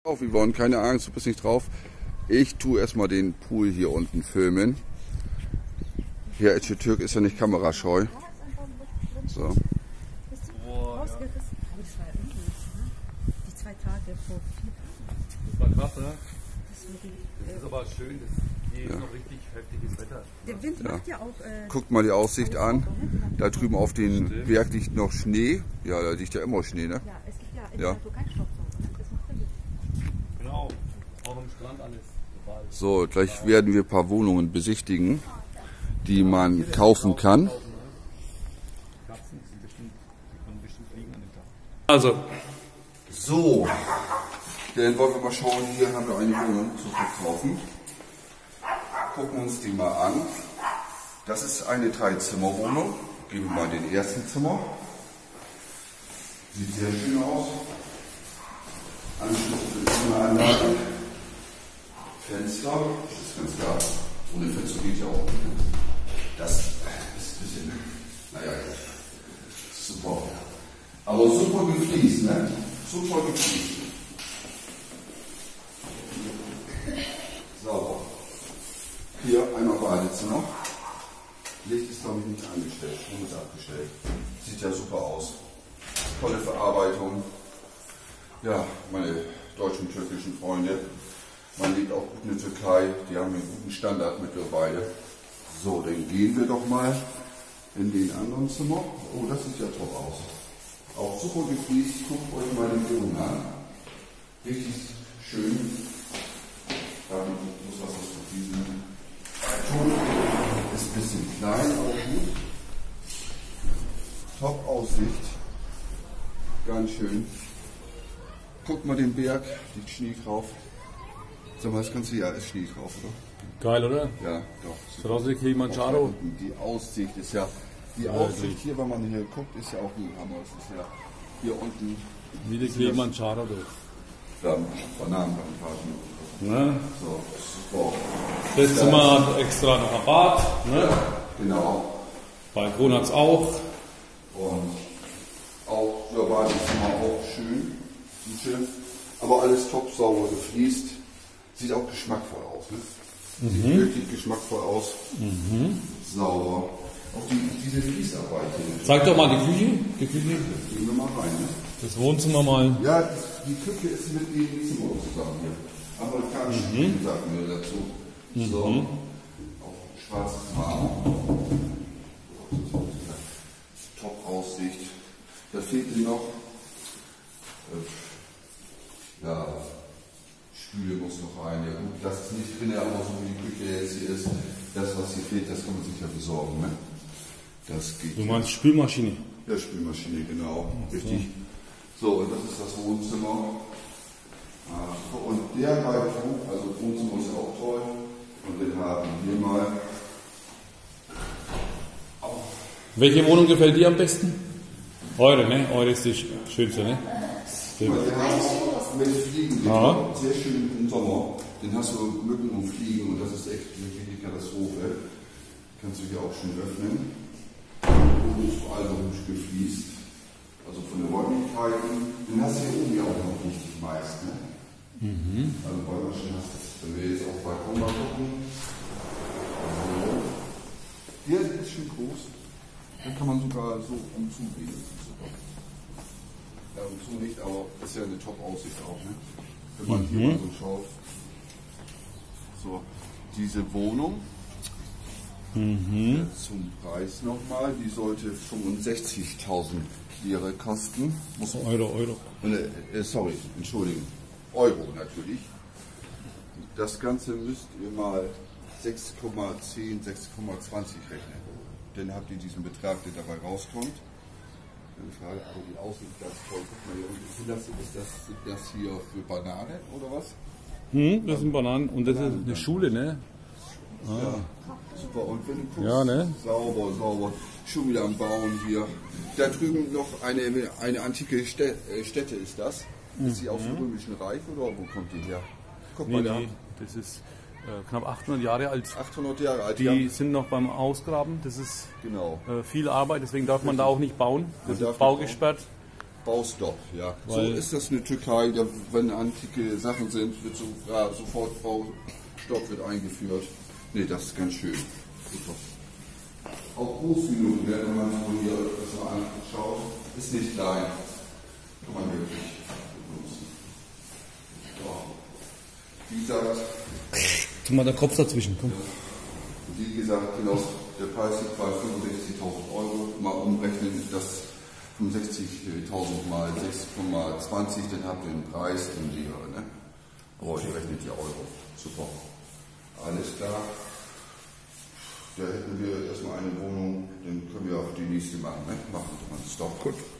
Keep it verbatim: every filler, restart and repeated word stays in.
Auf, wir wollen keine Angst, du bist nicht drauf. Ich tue erstmal den Pool hier unten filmen. Hier, Etschetürk ist ja nicht kamerascheu. So. Die zwei Tage vor vier Tagen. Das war krass, ne? Das ist aber schön, das hier ist noch richtig heftiges Wetter. Der Wind Ja. macht ja auch. Äh, Guckt mal die Aussicht an. Da drüben auf den Berg liegt noch Schnee. Ja, da liegt ja immer Schnee, ne? ja, es gibt ja in Ja. der Natur keinen Staubsauger. Das macht der Wind. Genau, auch am Strand alles. Total. So, gleich werden wir ein paar Wohnungen besichtigen, die man kaufen kann. Katzen sind bestimmt, die können bestimmt fliegen an den Tag. Also, So, dann wollen wir mal schauen, hier haben wir eine Wohnung zu verkaufen. Gucken uns die mal an. Das ist eine Dreizimmerwohnung. Gehen wir mal in den ersten Zimmer. Sieht sehr schön aus. Anschluss für die Klimaanlage. Fenster, das ist ganz klar. Ohne Fenster geht ja auch nicht. Das ist ein bisschen, naja, super. Aber super gefliest, ne? Super gefliest. Sauber. Hier einmal Badezimmer. Licht ist glaube ich nicht angestellt, Strom ist abgestellt. Sieht ja super aus. Tolle Verarbeitung. Ja, meine deutschen, türkischen Freunde. Man lebt auch gut in der Türkei, die haben einen guten Standard mittlerweile. So, dann gehen wir doch mal in den anderen Zimmer. Oh, das sieht ja top aus. Auch super gefliest, guckt euch mal die Wohnung an. Richtig schön. Da muss was aus diesem Ton. Ist ein bisschen klein, aber gut. Top Aussicht. Ganz schön. Guckt mal den Berg, liegt Schnee drauf. Sag mal, das ganze Jahr ist Schnee drauf, oder? geil, oder? Ja, doch. So aus der Kilimanjaro. Die Aussicht ist ja, die Ja, Aussicht wirklich. hier, wenn man hier guckt, ist ja auch ein Hammer. Es ist ja hier unten, Wie der Kilimanjaro, du. da Bananenplantagen. Ne? So, super. Das Zimmer hat extra noch ein Bad, ne? Genau. Balkon hat es auch. Und auch, ja, Badezimmer auch schön. Dusche. Aber alles top sauber gefliest. Sieht auch geschmackvoll aus, ne? Sieht wirklich geschmackvoll aus. Sauber. Auch die, diese Fließarbeit hier. Zeig doch mal die Küche. Die Küche. Gehen wir mal rein, ne? Das Wohnzimmer mal. Ja, die Küche ist mit dem Zimmer zusammen hier. Amerikanische Küche, sagen wir dazu. So, auch schwarzes Marmor. Top Aussicht. Da fehlt noch. Äh, ja, Spüle muss noch rein. Ja gut, das ist nicht drin, aber so wie die Küche jetzt hier ist, das was hier fehlt, das kann man sich ja besorgen. Ne? Das geht. Du meinst Spülmaschine? Ja, Spülmaschine, genau. Richtig. So, und das ist das Wohnzimmer. Und der Balkon, also Wohnzimmer ist auch toll. Und wir haben hier mal. Welche Wohnung gefällt dir am besten? Eure, ne? Eure ist die schönste, ne? Wir haben mit Fliegen, Aha. sehr schön im Sommer. Den hast du Mücken und Fliegen und das ist echt wirklich eine Katastrophe. Kannst du hier auch schön öffnen. Und ist vor allem hübsch gefliest. Also von den Räumlichkeiten. Den hast du hier oben ja auch noch richtig meist. Ne? Mhm. Also Bäumerchen hast du. Wenn wir jetzt auf Balkon mal gucken. Also, hier ist schön groß. Da kann man sogar so umzugehen. Super. Ja, umzu nicht, aber das ist ja eine Top-Aussicht auch. Ne? Wenn man mhm. hier mal so schaut. So, diese Wohnung. Mhm. Zum Preis nochmal, die sollte fünfundsechzigtausend Lira kosten. Muss Euro, Euro. Äh, sorry, entschuldigen. Euro natürlich. Das Ganze müsst ihr mal sechs Komma zehn, sechs Komma zwanzig rechnen. Dann habt ihr diesen Betrag, der dabei rauskommt. Eine Frage, aber die Aussicht ganz toll. Guck mal hier unten. Das, ist das, das hier für Banane oder was? Hm, das sind Bananen und das ist eine Schule, ne? Ah. Ja, super. Und wenn du guckst, ja, ne? sauber, sauber. Schon wieder am Bauen hier. Da drüben noch eine, eine antike Stätte ist das. Ist sie aus dem Römischen Reich oder wo kommt die her? Guck Nee, mal da. nee, das ist äh, knapp achthundert Jahre alt. achthundert Jahre alt. Die ja. sind noch beim Ausgraben. Das ist Genau. äh, viel Arbeit, deswegen darf man da auch nicht bauen. Das Man darf ist nicht baugesperrt. Baustopp, ja. Weil- so ist das in der Türkei, da, wenn antike Sachen sind, wird so, ja, sofort Baustopp wird eingeführt. Nee, das ist ganz schön. Super. Auch Großviehnutten, wenn man so hier das mal anschaut, ist nicht klein. Kann man wirklich benutzen. So. Wie gesagt, Tu mal den Kopf dazwischen, komm. wie gesagt, genau, der Preis liegt bei fünfundsechzigtausend Euro. Mal umrechnen, das fünfundsechzigtausend mal sechs Komma zwanzig, dann habt ihr einen Preis in Lehre. Ne? Aber ich rechnet ja Euro. Super. Alles klar. Da hätten wir erstmal eine Wohnung, dann können wir auch die nächste machen. Ne? Machen wir mal. Stop. Gut.